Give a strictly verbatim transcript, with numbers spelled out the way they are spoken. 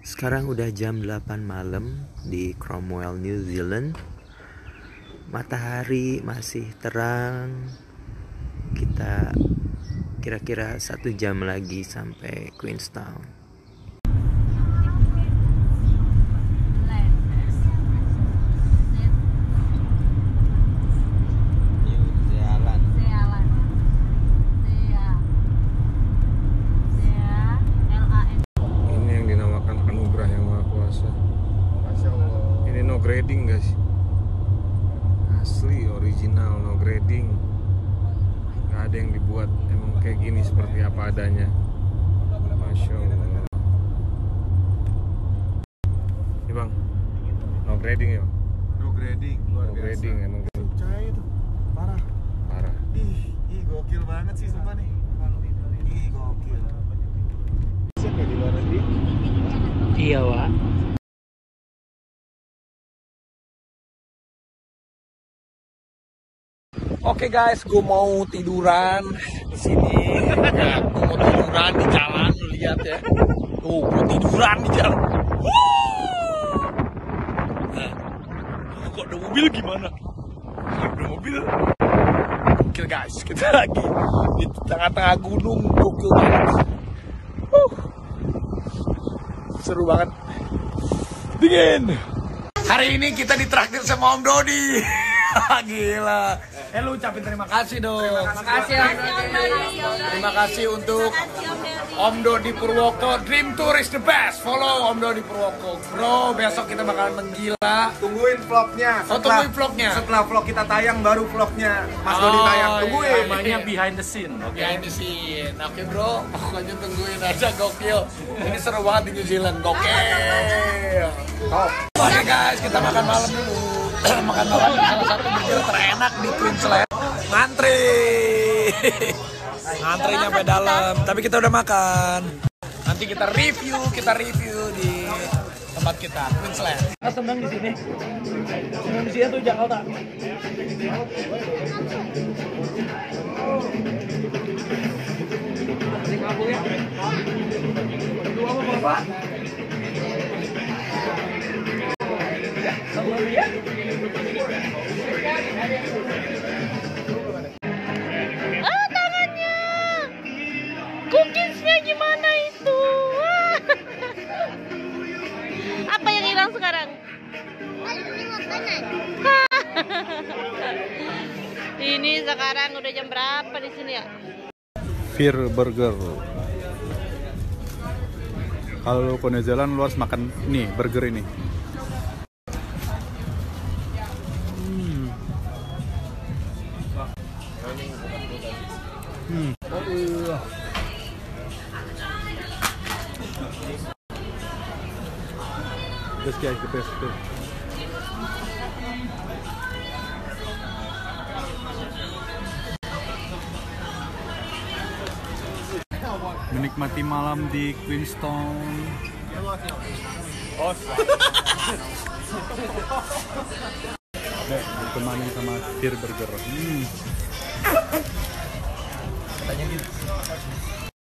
Sekarang udah jam delapan malam di Cromwell, New Zealand. Matahari masih terang. Kita kira-kira satu jam lagi sampai Queenstown. No grading guys, asli original, no grading, nggak ada yang dibuat, emang kayak gini seperti apa adanya. Masya Allah. Ini bang, no grading ya? No grading, luar no biasa. Grading emang. Cahaya itu parah, parah. Ih, ih gokil banget sih sumpah nih. Ih gokil. Bisa nggak di luar negeri? Iya, Wak. Oke guys, gue mau tiduran di sini. Ya, gue mau tiduran di jalan, lu lihat ya. Tuh, gue tiduran di jalan. Nah, kok ada mobil gimana? Ada mobil. Gokil guys, kita lagi di tengah-tengah gunung, gokil banget. Uh, seru banget. Dingin. Hari ini kita ditraktir sama Om Dodi. Gila. Eh lu ucapin terima kasih dong. Terima kasih Om Dodi. Terima kasih untuk Om Dodi Purwoko. Dream Tour is the best. Follow Om Dodi Purwoko. Bro, besok kita bakalan menggila. Tungguin vlognya. Oh, tungguin vlognya. Setelah vlog kita tayang baru vlognya Mas Dodi tayang. Tungguin. Iya, namanya behind the scene. Okay. Behind the scene. Oke okay, bro, pokoknya tungguin aja, gokil. Ini seru banget di New Zealand. Gokil. Top. Oke okay, guys, kita makan malam dulu. Makan malam di salah satu burger terenak di Queensland. Ngantri. Ngantri nyampe dalam. Tapi kita udah makan. Nanti kita review, kita review di tempat kita, Queensland. Kita senang di sini. Senang di sini tuh Jakarta. Singapura. Berdua apa Bapak? Ah, tangannya. Cookiesnya gimana itu? Apa yang hilang sekarang? Ini sekarang udah jam berapa di sini ya? Fear Burger. Kalau lu ke New Zealand lu harus makan nih burger ini. Hmm. Hmm. Best guys, the best, best. Menikmati malam di Queenstown. Ditemani sama Fear Burger. Hmm.